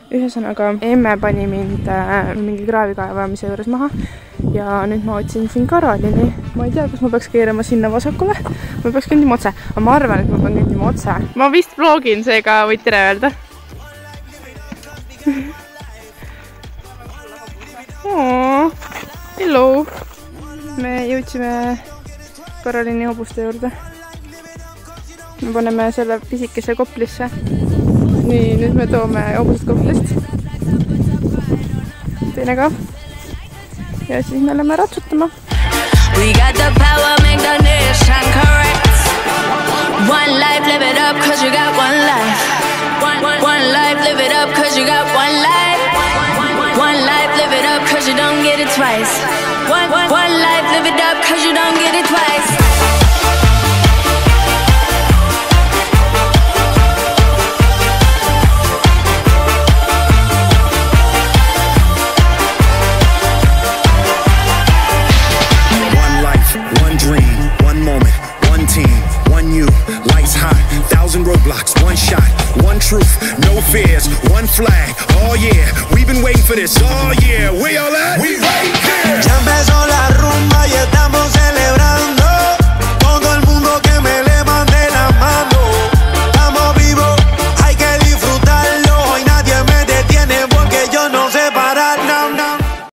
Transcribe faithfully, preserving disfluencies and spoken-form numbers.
Ühesõnaga, emme pani mind äh, mingi kraavikaevamise juures maha ja nüüd ma otsin siin Karolini. Ma ei tea, kas ma peaks keerama sinna vasakule. Ma peaks kõndima otse. Aga ma arvan, et ma pean kõndima otse. Ma vist vlogin, seega võid tere öelda. Oh, hello! Me jõudsime Karolini hobuste juurde. Me paneme selle pisikese koplisse. Nii, nüüd me toome hobused koplist. Teine ka. Ja siis me oleme ratsutama. We got the power, make the nation correct. One life, live it up, cause you got one life. One, one, one life, live it up, cause you got one life. One life, live it up, cause you don't get it twice. One, one, one life, live it up, cause you don't get it twice. Roadblocks, one shot, one truth, no fears, one flag. Oh yeah, we've been waiting for this. Oh yeah, we all at? We